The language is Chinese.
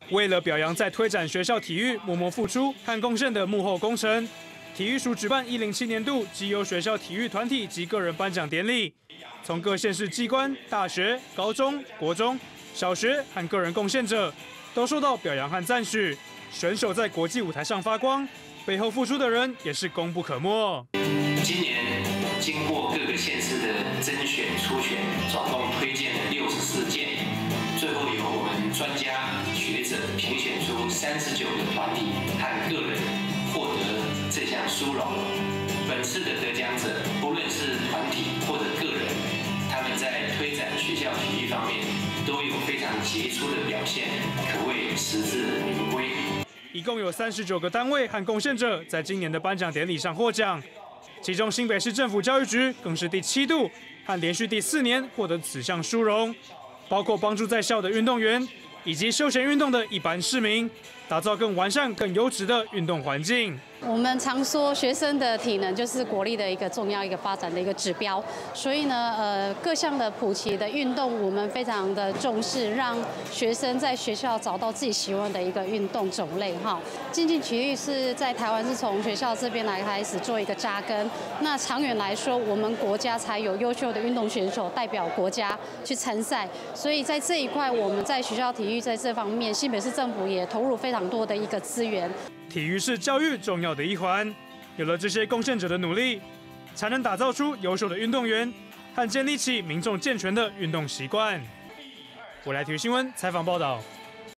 为了表扬在推展学校体育默默付出和贡献的幕后功臣，体育署举办107年度绩优学校体育团体及个人颁奖典礼，从各县市机关、大学、高中、国中、小学和个人贡献者都受到表扬和赞许。选手在国际舞台上发光，背后付出的人也是功不可没。 今年经过各个县市的甄选、初选，总共推荐了64件，最后由我们专家学者评选出39个团体和个人获得这项殊荣。本次的得奖者，不论是团体或者个人，他们在推展学校体育方面都有非常杰出的表现，可谓实至名归。 一共有39个单位和贡献者在今年的颁奖典礼上获奖，其中新北市政府教育局更是第7度和连续第4年获得此项殊荣，包括帮助在校的运动员以及休闲运动的一般市民，打造更完善、更优质的运动环境。 我们常说学生的体能就是国力的一个重要发展的一个指标，所以呢，各项的普及的运动我们非常的重视，让学生在学校找到自己喜欢的一个运动种类哈。竞技体育是在台湾是从学校这边来开始做一个扎根，那长远来说，我们国家才有优秀的运动选手代表国家去参赛，所以在这一块，我们在学校体育在这方面，新北市政府也投入非常多的一个资源。 体育是教育重要的一环，有了这些贡献者的努力，才能打造出优秀的运动员和建立起民众健全的运动习惯。我来体育新闻采访报道。